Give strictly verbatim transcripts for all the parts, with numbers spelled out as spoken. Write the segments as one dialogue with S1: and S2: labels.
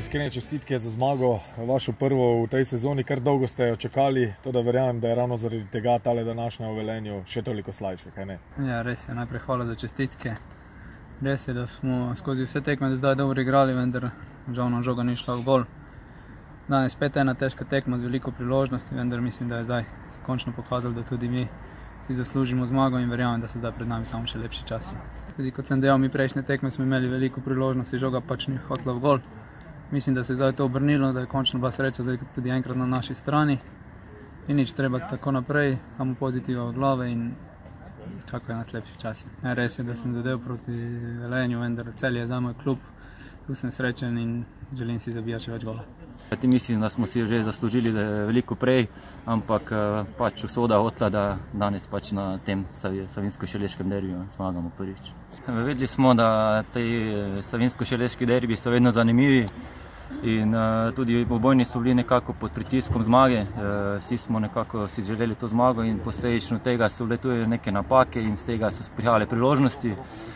S1: iskrene čestitke za zmago, vašo prvo v tej sezoni. Kar dolgo ste jo čakali, to da verjamem, da je ravno zaradi tega tale današnja v Velenju še toliko slajše, kaj ne?
S2: Ja, res je, najprej hvala za čestitke. Res je, da smo skozi vse tekme do zdaj dobro igrali, vendar žal nam žoga ni šla v gol. Danes spet ena težka tekma z veliko priložnosti, vendar mislim, da je zdaj se končno pokazalo, da tudi mi si zaslužimo zmago in verjamem, da so zdaj pred nami samo še lepši časi. Tudi kot sem dejal, mi prejšnje tekme smo imeli veliko priložnosti, žoga pač ni hotela v gol. Mislim, da se je zdaj to obrnilo, da je končno bila sreča zdaj tudi enkrat na naši strani. In nič, treba tako naprej, samo pozitiva v glave in čakajo nas lepši časi. Ja, res je, da sem zadev proti Velenju, vendar Celje je za moj klub. Tu sem srečen in želim si zabijati več gola.
S3: Mislim, da smo si že zaslužili veliko prej, ampak pač usoda hotela, da danes pač na tem savinjsko-šaleškem derbiju zmagamo prvič. Vedeli smo, da ti savinjsko-šaleški derbi so vedno zanimivi in tudi obojni so bili nekako pod pritiskom zmage. Vsi smo nekako si želeli to zmago in posledično tega so vletujejo neke napake in z tega so prihajale priložnosti.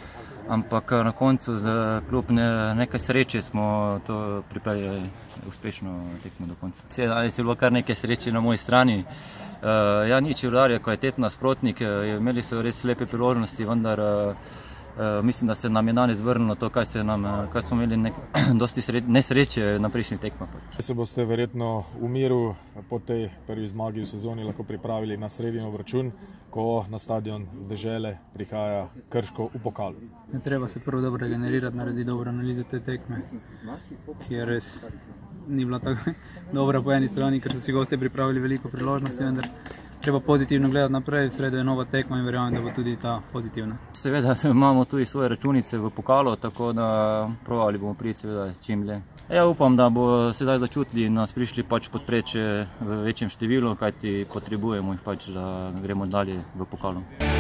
S3: Ampak na koncu za klub nekaj sreče smo to pripravili uspešno tekmo do konca. Danes je bilo kar nekaj sreče na moji strani. Ja, nič, Rudar je kvaliteten nasprotnik, imeli so res lepe priložnosti, vendar mislim, da se nam je danes vrnilo to, kaj smo imeli dosti nesreče na prejšnjih tekmah.
S1: Se boste verjetno v miru po tej prvi zmagi v sezoni lahko pripravili na sredin obračun, ko na stadion z Dežele prihaja Krško v pokalu.
S2: Treba se prvo dobro regenerirati, narediti dobro analizo te tekme, ki je res ni bila tako dobra po eni strani, ker so si gostje pripravili veliko priložnosti, vendar treba pozitivno gledati naprej, v sredo je nova tekma in verjamem, da bo tudi ta pozitivna.
S3: Seveda imamo tudi svoje računice v pokalu, tako da provali bomo priti seveda čim dlje. Ja, upam, da bo se zdaj začutili in nas prišli pač podpreč v večjem številu, kajti potrebujemo jih pač, da gremo dalje v pokalu.